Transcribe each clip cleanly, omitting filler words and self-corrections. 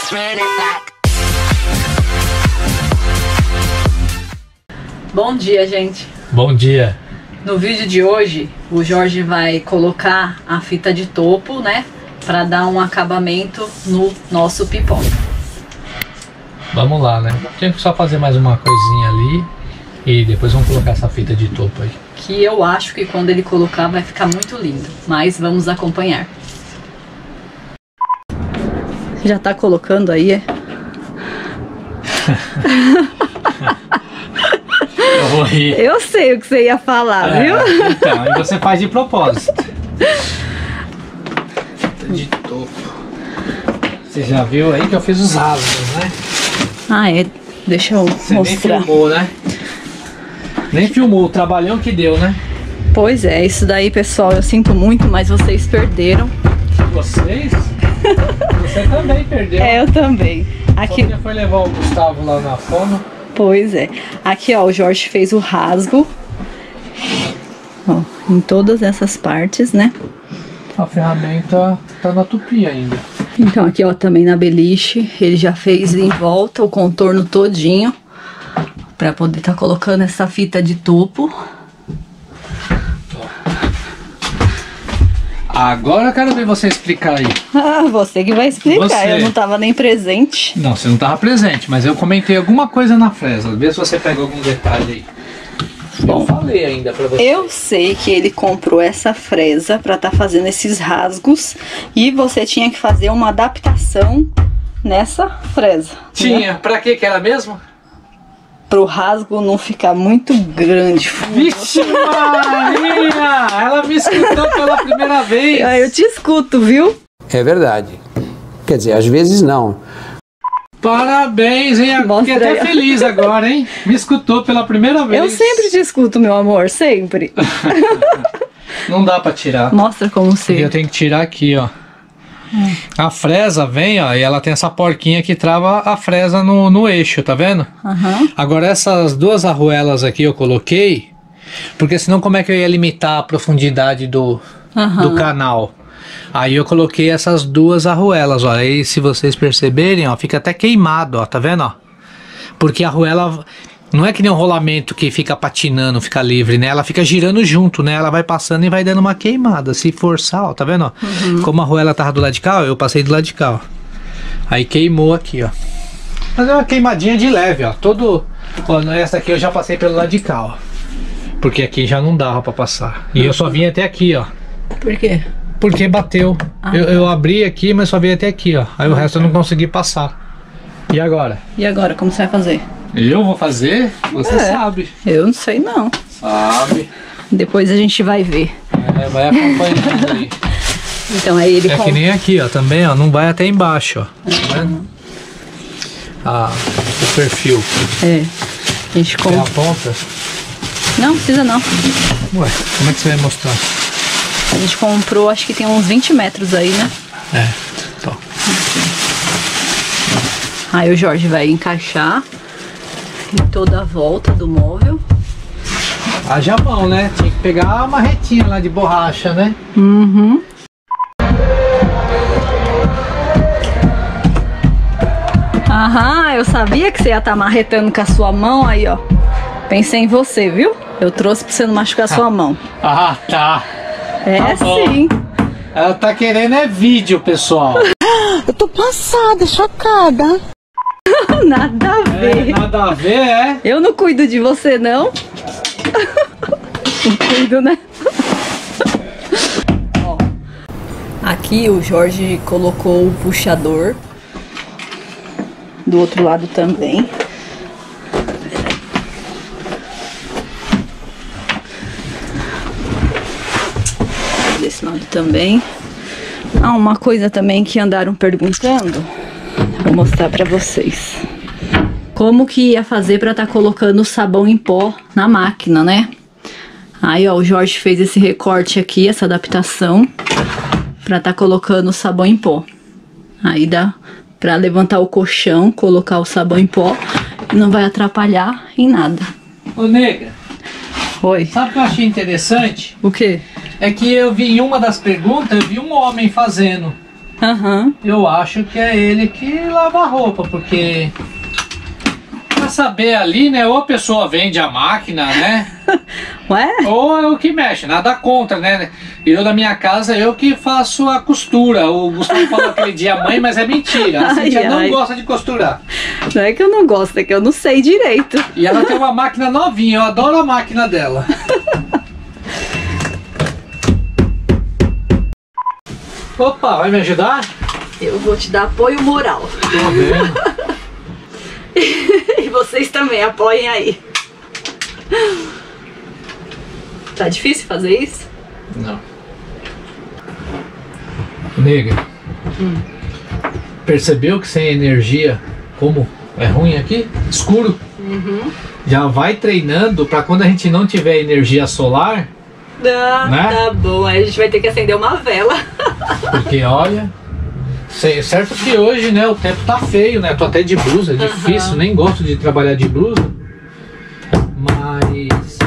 Bom dia, gente. Bom dia. No vídeo de hoje, o Jorge vai colocar a fita de topo, né? Pra dar um acabamento no nosso pipoca. Vamos lá, né? Tem que só fazer mais uma coisinha ali e depois vamos colocar essa fita de topo aí. Que eu acho que quando ele colocar vai ficar muito lindo. Mas vamos acompanhar. Já tá colocando aí, é? Eu vou rir. Eu sei o que você ia falar, viu? Então, e você faz de propósito. De topo. Você já viu aí que eu fiz os rasgos, né? Ah, é. Deixa eu Você mostrar. nem filmou, né? Nem filmou o trabalhão que deu, né? Pois é, isso daí, pessoal, eu sinto muito, mas vocês perderam. Vocês? Você também perdeu. É, eu também. Aqui. Você foi levar o Gustavo lá na fono. Pois é. Aqui, ó, o Jorge fez o rasgo. Ó, em todas essas partes, né? A ferramenta tá na tupi ainda. Então aqui, ó, também na beliche, ele já fez em volta o contorno todinho. Pra poder tá colocando essa fita de topo. Agora eu quero ver você explicar aí. Ah, você que vai explicar, Você. eu não tava nem presente. Não, você não estava presente, mas eu comentei alguma coisa na fresa. Vê se você pegou algum detalhe aí. Bom, eu falei ainda pra você. eu sei que ele comprou essa fresa pra tá fazendo esses rasgos. E você tinha que fazer uma adaptação nessa fresa. Tinha. Né? Pra que era mesmo? Pro rasgo não ficar muito grande. Vixe Maria! Ela me escutou pela primeira vez. Eu te escuto, viu? É verdade. Quer dizer, às vezes não. Parabéns, hein? Fiquei até aí, ó. feliz agora, hein? Me escutou pela primeira vez. Eu sempre te escuto, meu amor, sempre. Não dá pra tirar. Mostra como você. Eu tenho que tirar aqui, ó. A fresa vem, ó, e ela tem essa porquinha que trava a fresa no eixo, tá vendo? Uhum. Agora essas duas arruelas aqui eu coloquei, porque senão como é que eu ia limitar a profundidade do canal? Aí eu coloquei essas duas arruelas, ó, aí se vocês perceberem, ó, fica até queimado, ó, tá vendo, ó? Porque a arruela não é que nem um rolamento que fica patinando, fica livre, né? Ela fica girando junto, né? Ela vai passando e vai dando uma queimada. Se forçar, ó, tá vendo, ó? Como a arruela tava do lado de cá, ó, eu passei do lado de cá, ó. Aí queimou aqui, ó. Mas é uma queimadinha de leve, ó. Ó, essa aqui eu já passei pelo lado de cá, ó. Porque aqui já não dava pra passar. E eu só vim até aqui, ó. Por quê? Porque bateu. Eu abri aqui, mas só vim até aqui, ó. Aí o resto eu não consegui passar. E agora? E agora, como você vai fazer? Eu vou fazer? Você sabe. Eu não sei não. Sabe. Depois a gente vai ver. Vai acompanhando aí. Então aí ele É que nem aqui, ó, também, ó, não vai até embaixo, ó. Tá vendo? O perfil. É. A gente Tem a compra. ponta? Não, precisa não. Ué, como é que você vai mostrar? A gente comprou, acho que tem uns 20 metros aí, né? É, então. Aí o Jorge vai encaixar em toda a volta do móvel. Haja mão, né? Tinha que pegar a marretinha lá de borracha, né? Uhum. Aham, eu sabia que você ia estar marretando com a sua mão aí, ó. Pensei em você, viu? Eu trouxe pra você não machucar a sua mão. Ah, tá. É Tá bom. sim. Ela tá querendo vídeo, pessoal. Eu tô passada, chocada. Nada a ver. Nada a ver, é? Eu não cuido de você, não. Não cuido, né? Ó, aqui o Jorge colocou o puxador. Do outro lado também. Desse lado também. Ah, uma coisa também que andaram perguntando. Vou mostrar pra vocês. Como que ia fazer pra tá colocando o sabão em pó na máquina, né? Aí, ó, o Jorge fez esse recorte aqui, essa adaptação, pra tá colocando o sabão em pó. Aí dá pra levantar o colchão, colocar o sabão em pó e não vai atrapalhar em nada. Ô, nega, Oi. sabe o que eu achei interessante? O quê? É que eu vi em uma das perguntas, eu vi um homem fazendo. Eu acho que é ele que lava a roupa, porque pra saber ali, né, ou a pessoa vende a máquina, né? Ué? Ou é o que mexe, nada contra, né? Eu na minha casa, eu que faço a costura. O Gustavo falou aquele dia mãe, mas é mentira. A Cíntia não gosta de costurar. Não é que eu não gosto, é que eu não sei direito. E ela tem uma máquina novinha, eu adoro a máquina dela. Opa, vai me ajudar? Eu vou te dar apoio moral. Tô vendo. E vocês também, apoiem aí. Tá difícil fazer isso? Não. Nega, percebeu que sem energia, como é ruim aqui? Escuro? Já vai treinando pra quando a gente não tiver energia solar. Né? Tá bom, aí a gente vai ter que acender uma vela. Porque olha, certo que hoje, né, o tempo tá feio, né? Tô até de blusa, é difícil, nem gosto de trabalhar de blusa. Mas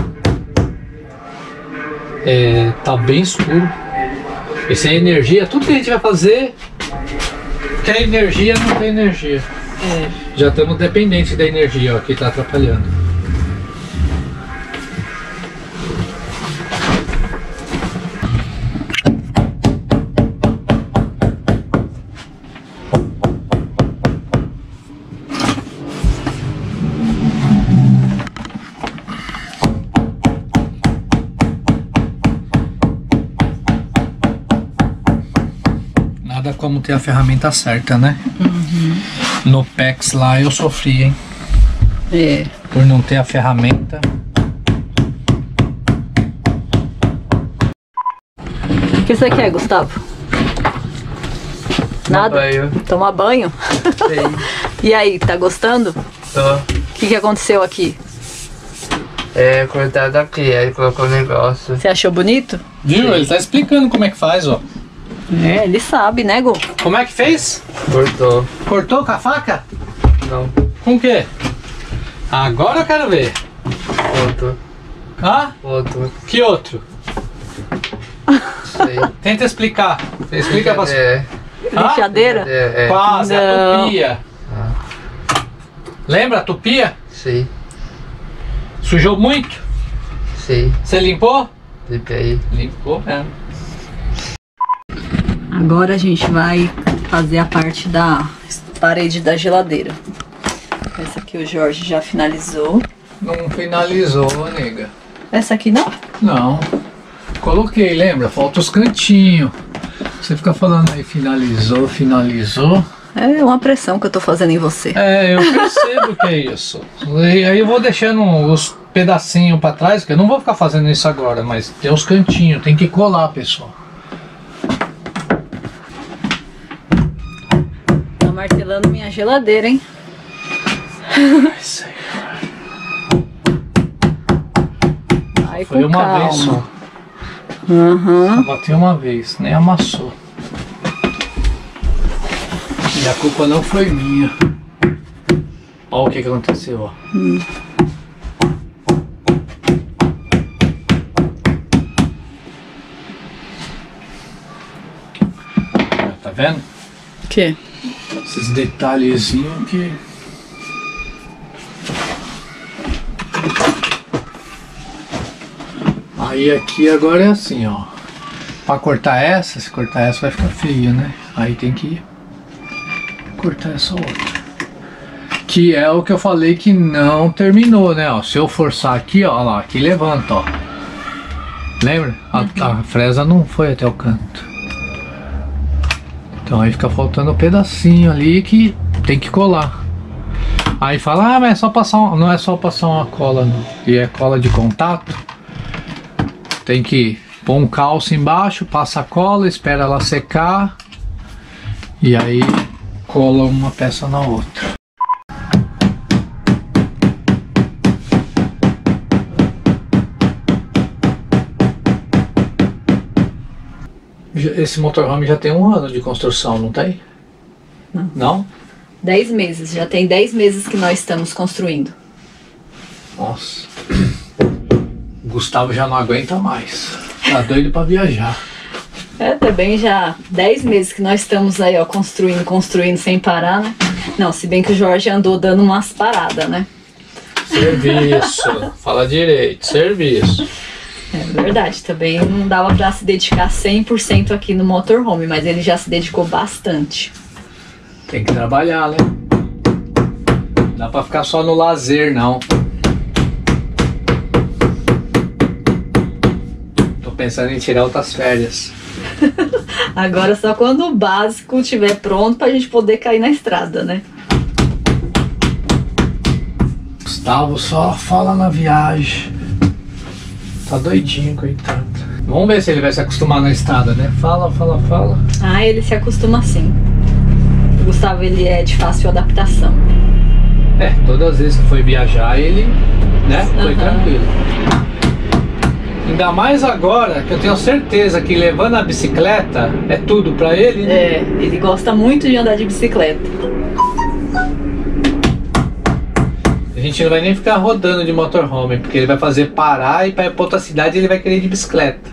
tá bem escuro. E sem energia, tudo que a gente vai fazer, quer energia, não tem energia. Já estamos dependentes da energia, ó, que tá atrapalhando. Nada como ter a ferramenta certa, né? No PEX lá eu sofri, hein? Por não ter a ferramenta. O que você quer, Gustavo? Nada? Banho. Tomar banho? Sim. E aí, tá gostando? Tô. O que aconteceu aqui? Cortado aqui, aí colocou o negócio. Você achou bonito? Viu? Ele tá explicando como é que faz, ó. Ele sabe, né, Gu? Como é que fez? Cortou. Cortou com a faca? Não. Com o quê? Agora eu quero ver. Outro. Ah? Outro. Que outro? Sei. Tenta explicar. Explica pra você. Lixadeira? Quase, a Não. tupia. Lembra a tupia? Sim. Sujou muito? Sim. Você limpou? Limpei. Limpou mesmo. Agora a gente vai fazer a parte da parede da geladeira. Essa aqui o Jorge já finalizou. Não finalizou, nega. Essa aqui não? Não. Coloquei, lembra? Falta os cantinhos. Você fica falando aí, finalizou, finalizou. É uma pressão que eu tô fazendo em você. Eu percebo que é isso. E aí eu vou deixando os pedacinhos pra trás, porque eu não vou ficar fazendo isso agora, mas tem os cantinhos, tem que colar, pessoal. Tá martelando minha geladeira, hein? Ai, Senhor. Vai Foi com uma calma. vez só. Uhum. Só bateu uma vez, nem amassou. E a culpa não foi minha. Olha o que aconteceu, ó. Tá vendo? O quê? Esses detalhezinhos que... Aí aqui agora é assim, ó. Pra cortar essa, se cortar essa vai ficar feia, né? Aí tem que cortar essa outra. Que é o que eu falei que não terminou, né? Ó, se eu forçar aqui, ó lá, aqui levanta, ó. Lembra? A fresa não foi até o canto. Então aí fica faltando um pedacinho ali que tem que colar. Aí fala, mas é só passar não é só passar uma cola, não. E é cola de contato. Tem que pôr um calço embaixo, passa a cola, espera ela secar. E aí cola uma peça na outra. Esse motorhome já tem 1 ano de construção, não tem? Não. Não? 10 meses, já tem 10 meses que nós estamos construindo. Nossa. O Gustavo já não aguenta mais. Tá doido pra viajar. Também já 10 meses que nós estamos aí, ó, construindo sem parar, né? Não, se bem que o Jorge andou dando umas paradas, né? Serviço, fala direito, serviço. É verdade, também não dava pra se dedicar 100% aqui no motorhome, mas ele já se dedicou bastante. Tem que trabalhar, né? Não dá pra ficar só no lazer, não. Tô pensando em tirar outras férias. Agora só quando o básico estiver pronto pra gente poder cair na estrada, né? Gustavo só fala na viagem. Tá doidinho, coitado. Vamos ver se ele vai se acostumar na estrada, né? Fala. Ah, ele se acostuma sim. O Gustavo, ele é de fácil adaptação. Todas as vezes que foi viajar, ele, né, foi tranquilo. Ainda mais agora, que eu tenho certeza que levando a bicicleta é tudo pra ele, né? Ele gosta muito de andar de bicicleta. A gente não vai nem ficar rodando de motorhome, porque ele vai fazer parar e pra ir pra outra cidade ele vai querer ir de bicicleta.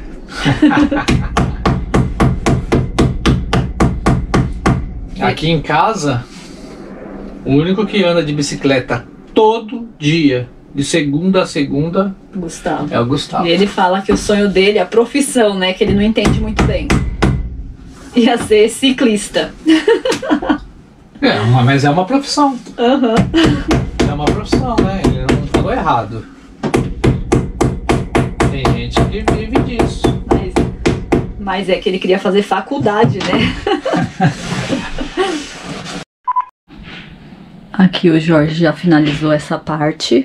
Aqui em casa, o único que anda de bicicleta todo dia, de segunda a segunda, Gustavo. é o Gustavo. E ele fala que o sonho dele, a profissão, né, que ele não entende muito bem, ia ser ciclista. Mas é uma profissão. Uhum. É uma profissão, né? Ele não falou errado. Tem gente que vive disso. Mas é que ele queria fazer faculdade, né? Aqui o Jorge já finalizou essa parte.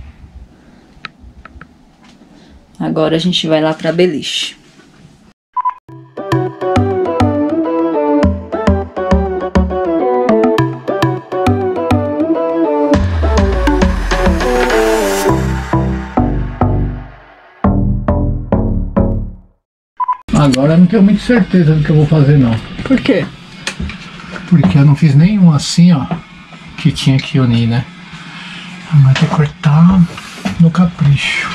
Agora a gente vai lá pra beliche. Agora eu não tenho muita certeza do que eu vou fazer, não. Por quê? Porque eu não fiz nenhum assim, ó, que tinha que unir, né? Vai ter que cortar no capricho.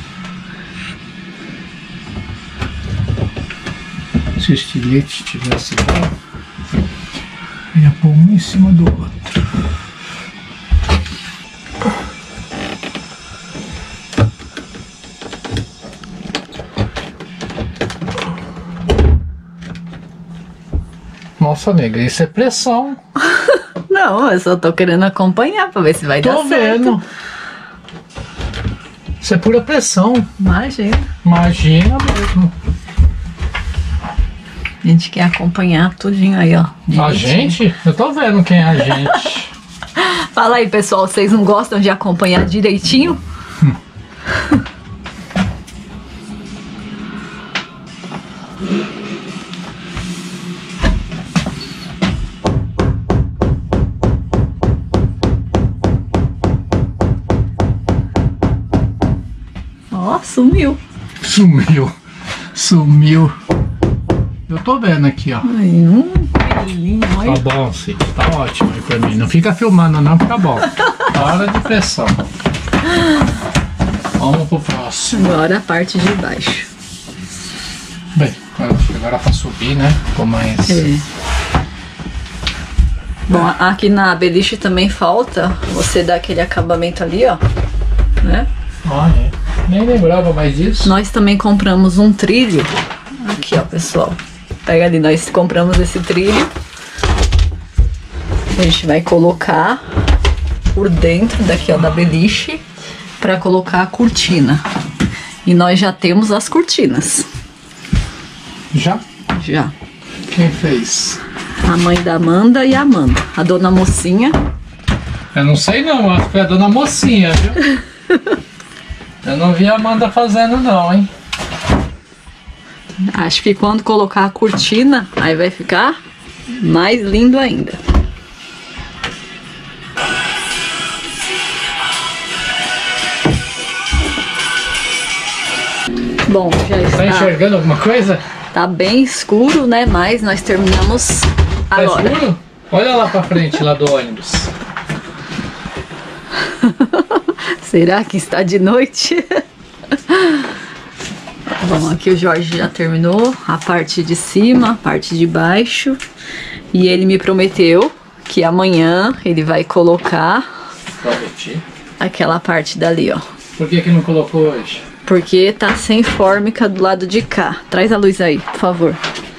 Se o estilete tivesse igual, eu ia pôr um em cima do outro. Nossa, nega, isso é pressão. Não, eu só tô querendo acompanhar pra ver se vai dar certo. Tô vendo. Isso é pura pressão. Imagina. Imagina mesmo. A gente quer acompanhar tudinho aí, ó. A gente? Eu tô vendo quem é a gente. Fala aí, pessoal, vocês não gostam de acompanhar direitinho? Sumiu. Sumiu. Eu tô vendo aqui, ó. Pelinho, olha. Tá bom, sim. Tá ótimo aí pra mim. Não fica filmando não, fica bom. Para de pressão. Vamos pro próximo. Agora a parte de baixo. Bem, agora pra subir, né? Ficou mais... Bom, aqui na beliche também falta você dar aquele acabamento ali, ó. Né? Olha, nem lembrava mais disso. Nós também compramos um trilho. Aqui, ó, pessoal. Pega ali, nós compramos esse trilho. A gente vai colocar por dentro daqui, ó, da beliche, pra colocar a cortina. E nós já temos as cortinas. Já? Já. Quem fez? A mãe da Amanda e a Amanda. A dona Mocinha. Eu não sei não, acho que foi a dona Mocinha, viu? Eu não vi a Amanda fazendo não, hein? Acho que quando colocar a cortina, aí vai ficar mais lindo ainda. Bom, já está... Tá enxergando alguma coisa? Tá bem escuro, né? Mas nós terminamos agora. Tá escuro? Olha lá pra frente, lá do ônibus. Será que está de noite? Bom, aqui o Jorge já terminou a parte de cima, a parte de baixo. E ele me prometeu que amanhã ele vai colocar aquela parte dali, ó. Por que não colocou hoje? Porque tá sem fórmica do lado de cá. Traz a luz aí, por favor.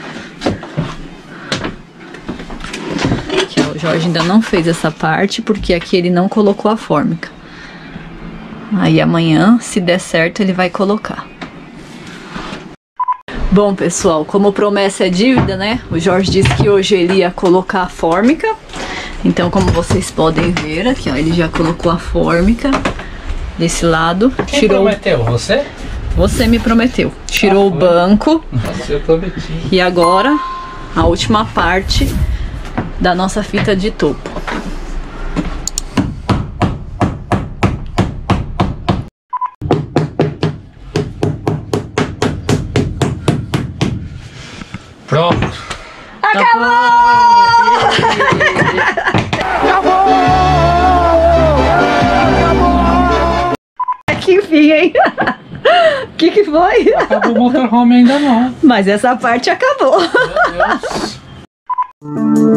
Aqui, ó, o Jorge ainda não fez essa parte porque aqui ele não colocou a fórmica. Aí amanhã, se der certo, ele vai colocar. Bom, pessoal, como promessa é dívida, né? O Jorge disse que hoje ele ia colocar a fórmica. Então, como vocês podem ver, aqui, ó, ele já colocou a fórmica desse lado. Quem prometeu? Você? Você me prometeu. Tirou o banco. Nossa, eu prometi. E agora, a última parte da nossa fita de topo. Pronto. Acabou! Que fim, hein? Que foi? Acabou o motorhome ainda não. Mas essa parte acabou. Meu Deus.